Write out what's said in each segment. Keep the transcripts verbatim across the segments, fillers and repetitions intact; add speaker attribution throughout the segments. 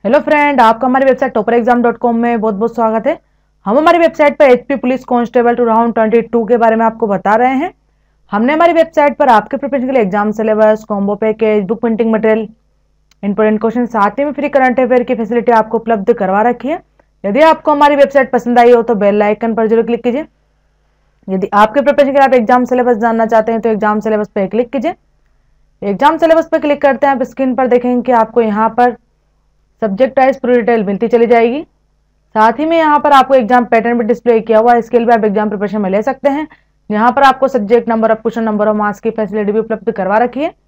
Speaker 1: Hello friend, आपका हमारी website topper exam dot com में बहुत बहुत स्वागत है। हम हमारी वेबसाइट पर HP police constable two round twenty two के बारे में आपको बता रहे हैं। हमने हमारी वेबसाइट पर आपके प्रिपरेशन के लिए exam syllabus, combo package, book printing material, important question, साथ ही में फ्री करंट अफेयर की फैसिलिटी आपको उपलब्ध करवा रखी है। यदि आपको हमारी वेबसाइट पसंद आई हो तो बेल आइकन पर जरूर क्लिक कीजिए। यदि आपके प्रिपरेशन के लिए आप एग्जाम सिलेबस जानना चाहते हैं तो एग्जाम सिलेबस पर क्लिक कीजिए। एग्जाम सिलेबस पर क्लिक करते हैं आप स्क्रीन पर देखेंगे कि आपको यहाँ पर सब्जेक्ट वाइज पूरी डिटेल मिलती चली जाएगी। साथ ही में यहाँ पर आपको एग्जाम पैटर्न भी डिस्प्ले किया हुआ है। इसके लिए आप एग्जाम प्रिपरेशन में ले सकते हैं। यहाँ पर आपको subject number of question, number of marks की फैसिलिटी भी उपलब्ध करवा रखी है।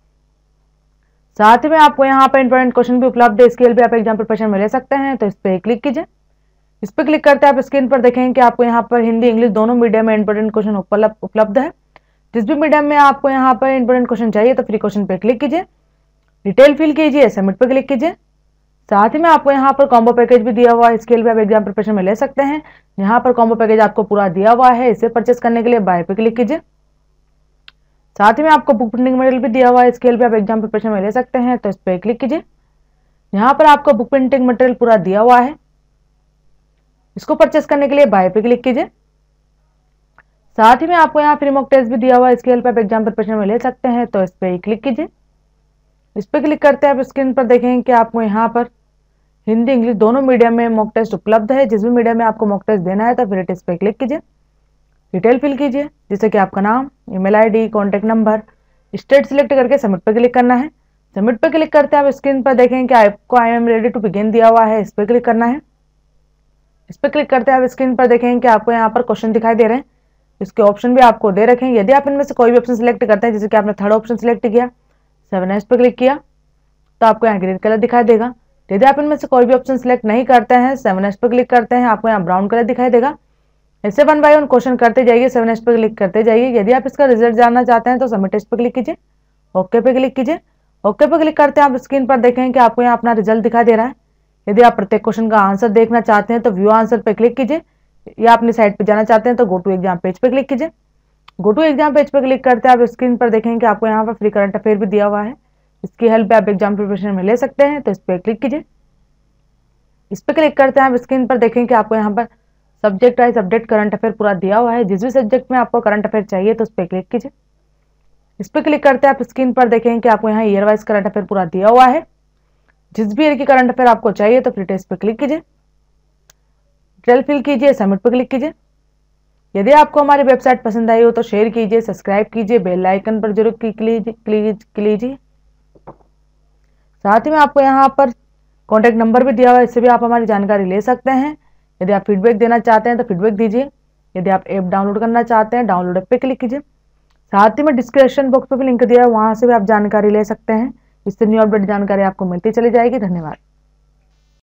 Speaker 1: साथ ही में आपको यहाँ पर इंपॉर्टेंट क्वेश्चन भी उपलब्ध है। इसके लिए भी आप एग्जाम प्रिपरेशन में ले सकते हैं। तो इस पर क्लिक कीजिए। इस पर क्लिक करते हैं आप स्क्रीन पर देखेंगे कि आपको यहाँ पर हिंदी इंग्लिश दोनों मीडियम में इंपॉर्टेंट क्वेश्चन उपलब्ध है। जिस भी मीडियम में आपको यहाँ पर इंपॉर्टेंट क्वेश्चन चाहिए तो फ्री क्वेश्चन पे क्लिक कीजिए, डिटेल फिल कीजिए, सबमिट पर क्लिक कीजिए। साथ ही में आपको यहाँ पर कॉम्बो पैकेज भी दिया हुआ है। इसके लिए भी आप एग्जाम प्रिपरेशन में ले सकते हैं। यहाँ पर कॉम्बो पैकेज आपको पूरा दिया हुआ है। इसे परचेस करने के लिए बाय पे क्लिक कीजिए। साथ ही में आपको बुक प्रिंटिंग मटेरियल भी दिया हुआ है। इसके लिए भी आप एग्जाम प्रिपरेशन में ले सकते हैं। तो इस पर क्लिक कीजिए। यहाँ पर आपको बुक प्रिंटिंग मटेरियल पूरा दिया हुआ है। इसको परचेस करने के लिए बाय पे क्लिक कीजिए। साथ ही में आपको यहाँ फ्री मॉक टेस्ट भी दिया हुआ है। इसके लिए आप एग्जाम प्रिपरेशन में ले सकते हैं। तो इस पर क्लिक कीजिए। इस पर क्लिक करते हैं आप स्क्रीन पर देखेंगे कि आपको यहाँ पर हिंदी इंग्लिश दोनों मीडियम में मॉक टेस्ट उपलब्ध है। जिस भी मीडियम में आपको मॉक टेस्ट देना है तो फिर टेस्ट पे क्लिक कीजिए, डिटेल फिल कीजिए, जैसे कि आपका नाम, email ID, contact number, state select करके सबमिट पे क्लिक करना है। सबमिट पे क्लिक करते हैं आप स्क्रीन पर देखेंगे कि आपको I am ready to begin दिया हुआ है। इस पर क्लिक करना है। इस पर क्लिक करते हैं आप स्क्रीन पर देखेंगे कि आपको यहाँ पर क्वेश्चन दिखाई दे रहे हैं। इसके ऑप्शन भी आपको दे रखे हैं। यदि आप इनमें से कोई भी ऑप्शन सिलेक्ट करते हैं, जैसे कि आपने थर्ड ऑप्शन सिलेक्ट किया, सेवन एस पे क्लिक किया, तो आपको यहाँ ग्रीन कलर दिखाई देगा। यदि आप इनमें से कोई भी ऑप्शन सिलेक्ट नहीं करते हैं, सेवन एस पर क्लिक करते हैं, आपको यहाँ ब्राउन कलर दिखाई देगा। ऐसे वन बाय वन क्वेश्चन करते जाइए, सेवन एस पर क्लिक करते जाइए। यदि आप इसका रिजल्ट जानना चाहते हैं तो सबमिट टेस्ट पर क्लिक कीजिए, ओके पे क्लिक कीजिए। ओके पे क्लिक करते हैं आप स्क्रीन पर देखेंगे कि आपको यहाँ अपना रिजल्ट दिखाई दे रहा है। यदि आप प्रत्येक क्वेश्चन का आंसर देखना चाहते हैं तो व्यू आंसर पर क्लिक कीजिए, या अपनी साइट पर जाना चाहते हैं तो गो टू एग्जाम पेज पर क्लिक कीजिए। गो टू एग्जाम पेज पर क्लिक करते हैं आप स्क्रीन पर देखेंगे कि आपको यहाँ पर फ्री करंट अफेयर भी दिया हुआ है। इसकी हेल्प आप एग्जाम प्रिपरेशन में ले सकते हैं। तो इस पर क्लिक कीजिए। इस पर क्लिक करते हैं आप स्क्रीन पर देखेंगे कि आपको यहाँ पर subject wise update current affair पूरा दिया हुआ है। जिस भी सब्जेक्ट में आपको करंट अफेयर चाहिए तो उस पर क्लिक कीजिए। इस पर क्लिक करते हैं आप स्क्रीन पर देखेंगे कि आपको यहाँ ईयर वाइज करंट अफेयर पूरा दिया हुआ है। जिस भी ईयर की करंट अफेयर आपको चाहिए तो फ्री टेस्ट पर क्लिक कीजिए, डिटेल फिल कीजिए, सबमिट पर क्लिक कीजिए। यदि आपको हमारी वेबसाइट पसंद आई हो तो शेयर कीजिए, सब्सक्राइब कीजिए, बेल आइकन पर जरूर क्लिक कीजिए। साथ ही में आपको यहाँ पर कॉन्टैक्ट नंबर भी दिया हुआ है। इससे भी आप हमारी जानकारी ले सकते हैं। यदि आप फीडबैक देना चाहते हैं तो फीडबैक दीजिए। यदि आप ऐप डाउनलोड करना चाहते हैं, डाउनलोड ऐप पे क्लिक कीजिए। साथ ही में डिस्क्रिप्शन बॉक्स पर भी लिंक दिया है, वहाँ से भी आप जानकारी ले सकते हैं। इससे न्यू अपडेट जानकारी आपको मिलती चली जाएगी। धन्यवाद।